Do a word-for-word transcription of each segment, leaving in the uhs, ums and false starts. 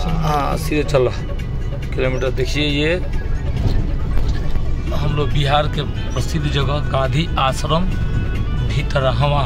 हाँ सीधे चल रहा किलोमीटर। देखिए ये हम लोग बिहार के प्रसिद्ध जगह गांधी आश्रम भितरहवा,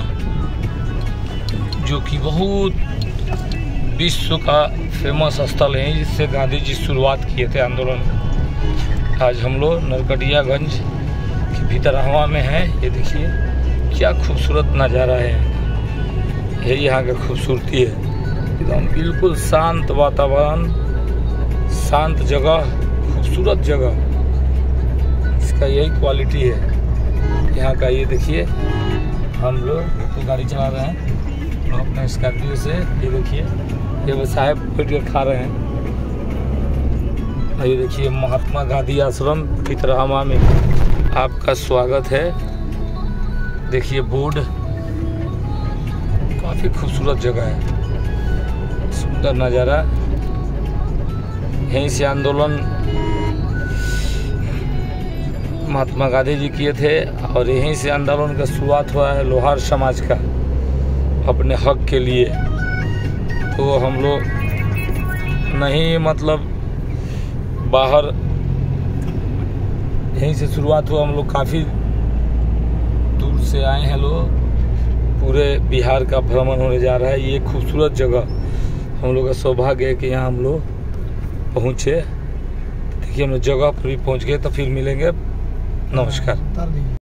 जो कि बहुत विश्व का फेमस स्थल है जिससे गांधी जी शुरुआत किए थे आंदोलन। आज हम लोग नरकटियागंज के भितरहवा में हैं। ये देखिए क्या खूबसूरत नज़ारा है, यही यहाँ की खूबसूरती है। एकदम बिल्कुल शांत वातावरण, शांत जगह, खूबसूरत जगह, इसका यही क्वालिटी है यहाँ का। ये देखिए हम लोग तो गाड़ी चला रहे हैं लोग अपने स्कॉर्पियो से। ये देखिए ये साहब बैठ कर खा रहे हैं। ये देखिए महात्मा गांधी आश्रम भितरहवा में आपका स्वागत है। देखिए बोर्ड, काफ़ी खूबसूरत जगह है, सुंदर नज़ारा। यहीं से आंदोलन महात्मा गांधी जी किए थे और यहीं से आंदोलन का शुरुआत हुआ है लोहार समाज का अपने हक के लिए। तो हम लोग नहीं मतलब बाहर यहीं से शुरुआत हुआ, हम लोग काफ़ी दूर से आए हैं लोग, पूरे बिहार का भ्रमण होने जा रहा है। ये खूबसूरत जगह हम लोग का सौभाग्य है कि यहाँ हम लोग पहुँचे। देखिए हम लोग जगह पर भी पहुँच गए, तो फिर मिलेंगे। नमस्कार।